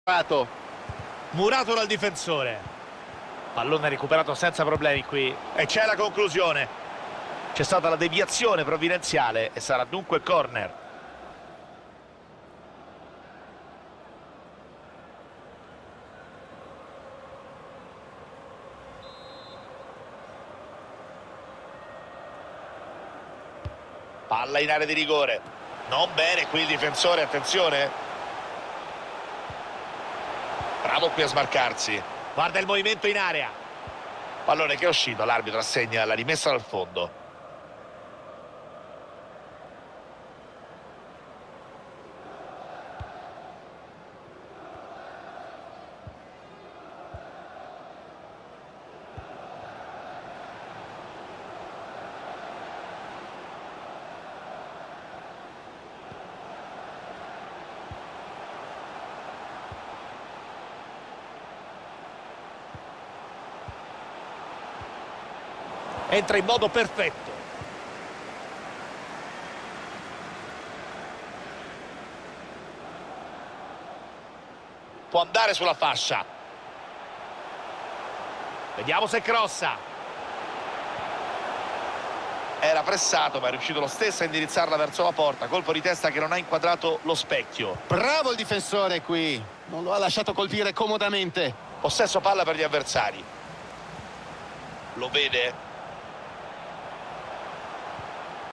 Murato dal difensore. Pallone recuperato senza problemi qui. E c'è la conclusione. C'è stata la deviazione provvidenziale e sarà dunque corner. Palla in area di rigore. Non bene qui il difensore, attenzione. Bravo qui a smarcarsi. Guarda il movimento in area. Pallone che è uscito, l'arbitro assegna la rimessa dal fondo. Entra in modo perfetto. Può andare sulla fascia. Vediamo se crossa. Era pressato ma è riuscito lo stesso a indirizzarla verso la porta. Colpo di testa che non ha inquadrato lo specchio. Bravo il difensore qui. Non lo ha lasciato colpire comodamente. Possesso palla per gli avversari. Lo vede.